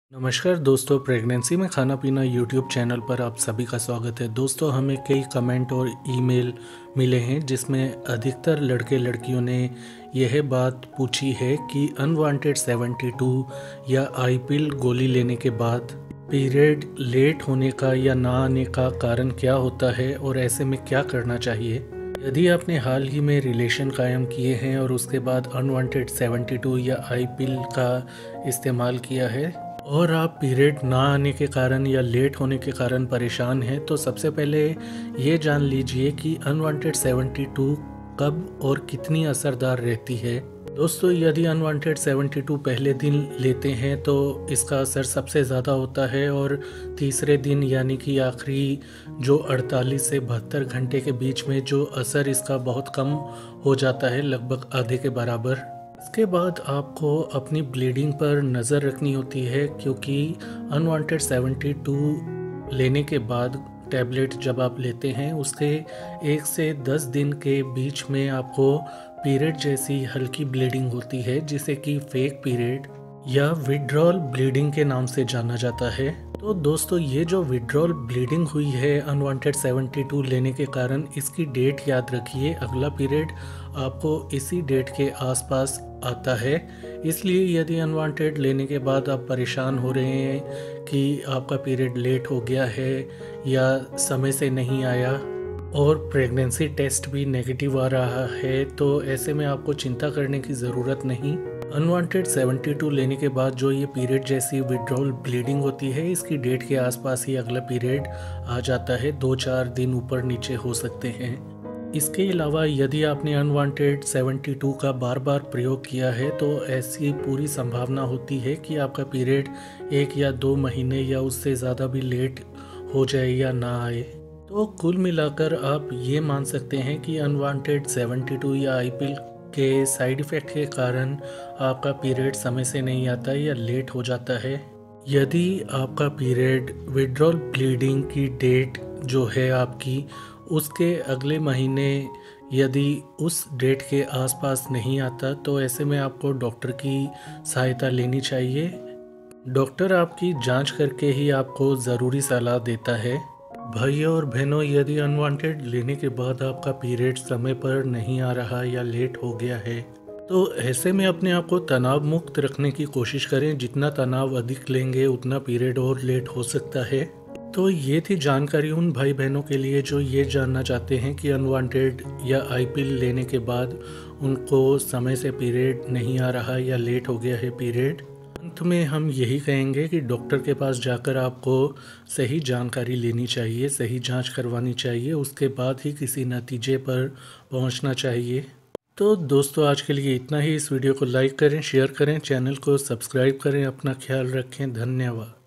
नमस्कार दोस्तों, प्रेगनेंसी में खाना पीना यूट्यूब चैनल पर आप सभी का स्वागत है। दोस्तों, हमें कई कमेंट और ईमेल मिले हैं जिसमें अधिकतर लड़के लड़कियों ने यह बात पूछी है कि अनवांटेड 72 या आई पिल गोली लेने के बाद पीरियड लेट होने का या ना आने का कारण क्या होता है और ऐसे में क्या करना चाहिए। यदि आपने हाल ही में रिलेशन कायम किए हैं और उसके बाद अनवांटेड 72 या आई पिल का इस्तेमाल किया है और आप पीरियड ना आने के कारण या लेट होने के कारण परेशान हैं, तो सबसे पहले ये जान लीजिए कि अनवांटेड 72 कब और कितनी असरदार रहती है। दोस्तों, यदि अनवांटेड 72 पहले दिन लेते हैं तो इसका असर सबसे ज़्यादा होता है और तीसरे दिन यानी कि आखिरी जो 48 से 72 घंटे के बीच में जो असर इसका बहुत कम हो जाता है, लगभग आधे के बराबर। इसके बाद आपको अपनी ब्लीडिंग पर नज़र रखनी होती है, क्योंकि अनवांटेड 72 लेने के बाद टैबलेट जब आप लेते हैं उसके 1 से 10 दिन के बीच में आपको पीरियड जैसी हल्की ब्लीडिंग होती है, जिसे कि फेक पीरियड या विड्रॉल ब्लीडिंग के नाम से जाना जाता है। तो दोस्तों, ये जो विड्रॉल ब्लीडिंग हुई है अनवांटेड 72 लेने के कारण, इसकी डेट याद रखिए। अगला पीरियड आपको इसी डेट के आसपास आता है। इसलिए यदि अनवांटेड लेने के बाद आप परेशान हो रहे हैं कि आपका पीरियड लेट हो गया है या समय से नहीं आया और प्रेगनेंसी टेस्ट भी नेगेटिव आ रहा है, तो ऐसे में आपको चिंता करने की ज़रूरत नहीं। अनवांटेड 72 लेने के बाद जो ये पीरियड जैसी विड्रॉल ब्लीडिंग होती है, इसकी डेट के आसपास ही अगला पीरियड आ जाता है। 2-4 दिन ऊपर नीचे हो सकते हैं। इसके अलावा यदि आपने अनवांटेड 72 का बार बार प्रयोग किया है तो ऐसी पूरी संभावना होती है कि आपका पीरियड 1 या 2 महीने या उससे ज़्यादा भी लेट हो जाए या ना आए। तो कुल मिलाकर आप ये मान सकते हैं कि अनवांटेड 72 या आई पिल के साइड इफ़ेक्ट के कारण आपका पीरियड समय से नहीं आता या लेट हो जाता है। यदि आपका पीरियड विड्रॉल ब्लीडिंग की डेट जो है आपकी, उसके अगले महीने यदि उस डेट के आसपास नहीं आता, तो ऐसे में आपको डॉक्टर की सहायता लेनी चाहिए। डॉक्टर आपकी जांच करके ही आपको ज़रूरी सलाह देता है। भाइयों और बहनों, यदि अनवांटेड लेने के बाद आपका पीरियड समय पर नहीं आ रहा या लेट हो गया है, तो ऐसे में अपने आप को तनाव मुक्त रखने की कोशिश करें। जितना तनाव अधिक लेंगे उतना पीरियड और लेट हो सकता है। तो ये थी जानकारी उन भाई बहनों के लिए जो ये जानना चाहते हैं कि अनवांटेड या आई पिल लेने के बाद उनको समय से पीरियड नहीं आ रहा या लेट हो गया है पीरियड। अंत में हम यही कहेंगे कि डॉक्टर के पास जाकर आपको सही जानकारी लेनी चाहिए, सही जांच करवानी चाहिए, उसके बाद ही किसी नतीजे पर पहुंचना चाहिए। तो दोस्तों, आज के लिए इतना ही। इस वीडियो को लाइक करें, शेयर करें, चैनल को सब्सक्राइब करें। अपना ख्याल रखें। धन्यवाद।